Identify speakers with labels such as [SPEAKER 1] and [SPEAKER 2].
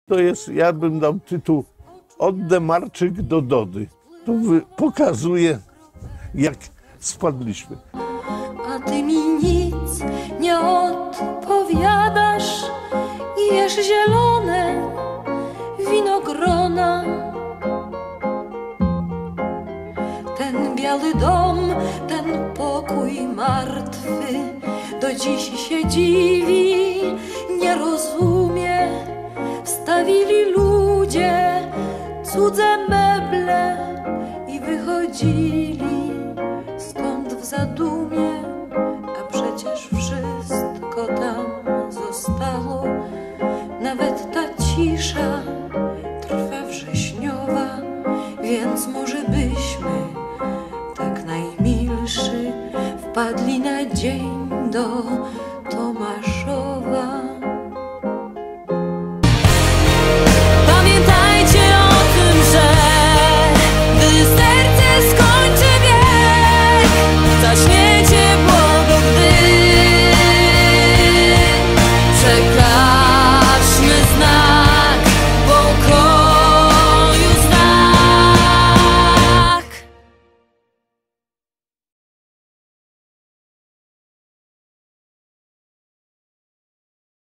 [SPEAKER 1] To jest, ja bym dał tytuł Od Demarczyk do Dody. To pokazuje, jak spadliśmy.
[SPEAKER 2] A ty mi nic nie odpowiadasz i jesz zielone winogrona. Ten biały dom, ten pokój martwy, do dziś się dziwi, nie rozumie. Wstawili ludzie cudze meble i wychodzili stąd w zadumie, a przecież wszystko tam zostało. Nawet ta cisza trwa wrześniowa, więc może byśmy, tak najmilszy, wpadli na dzień do